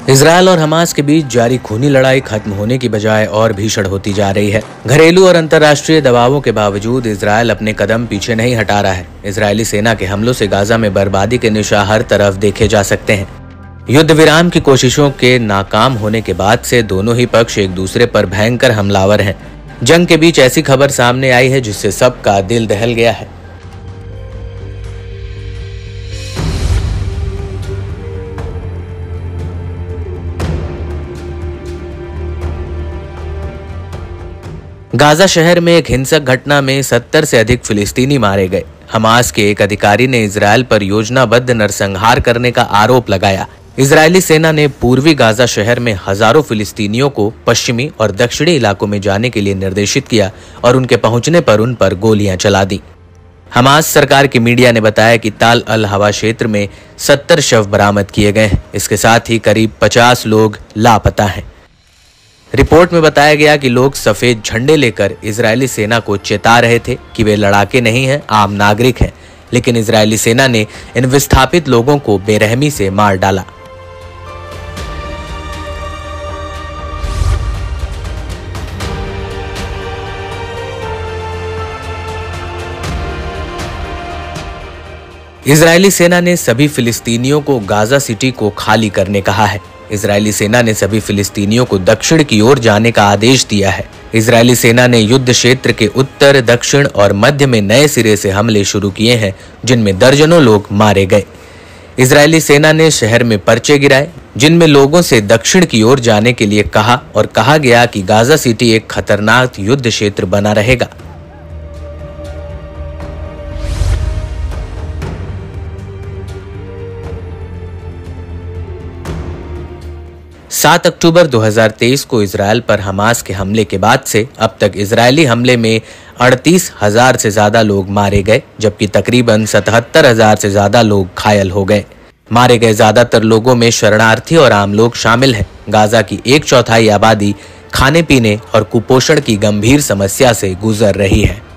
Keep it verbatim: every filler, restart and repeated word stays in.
Israel और Hamas के बीच जारी खूनी लड़ाई खत्म होने की बजाय और भीषण होती जा रही है। घरेलू और अंतर्राष्ट्रीय दबावों के बावजूद इजरायल अपने कदम पीछे नहीं हटा रहा है। इजरायली सेना के हमलों से गाजा में बर्बादी के निशान हर तरफ देखे जा सकते हैं। युद्ध विराम की कोशिशों के नाकाम होने के बाद से दोनों ही पक्ष एक दूसरे पर भयंकर हमलावर हैं। जंग के बीच ऐसी खबर सामने आई है जिससे सबका दिल दहल गया है। गाजा शहर में एक हिंसक घटना में सत्तर से अधिक फिलिस्तीनी मारे गए। हमास के एक अधिकारी ने इजरायल पर योजनाबद्ध नरसंहार करने का आरोप लगाया। इजरायली सेना ने पूर्वी गाजा शहर में हजारों फिलिस्तीनियों को पश्चिमी और दक्षिणी इलाकों में जाने के लिए निर्देशित किया और उनके पहुंचने पर उन पर गोलियां चला दी। हमास सरकार की मीडिया ने बताया कि ताल अल हवा क्षेत्र में सत्तर शव बरामद किए गए हैं। इसके साथ ही करीब पचास लोग लापता हैं। रिपोर्ट में बताया गया कि लोग सफेद झंडे लेकर इजरायली सेना को चेता रहे थे कि वे लड़ाके नहीं हैं, आम नागरिक हैं, लेकिन इजरायली सेना ने इन विस्थापित लोगों को बेरहमी से मार डाला। इजरायली सेना ने सभी फिलिस्तीनियों को गाजा सिटी को खाली करने कहा है। इजरायली सेना ने सभी फिलिस्तीनियों को दक्षिण की ओर जाने का आदेश दिया है। इजरायली सेना ने युद्ध क्षेत्र के उत्तर, दक्षिण और मध्य में नए सिरे से हमले शुरू किए हैं, जिनमें दर्जनों लोग मारे गए। इजरायली सेना ने शहर में पर्चे गिराए, जिनमें लोगों से दक्षिण की ओर जाने के लिए कहा और कहा गया कि गाजा सिटी एक खतरनाक युद्ध क्षेत्र बना रहेगा। सात अक्टूबर दो हज़ार तेईस को इजरायल पर हमास के हमले के बाद से अब तक इजरायली हमले में अड़तीस हजार से ज्यादा लोग मारे गए, जबकि तकरीबन सतहत्तर हजार से ज्यादा लोग घायल हो गए। मारे गए ज्यादातर लोगों में शरणार्थी और आम लोग शामिल हैं। गाजा की एक चौथाई आबादी खाने पीने और कुपोषण की गंभीर समस्या से गुजर रही है।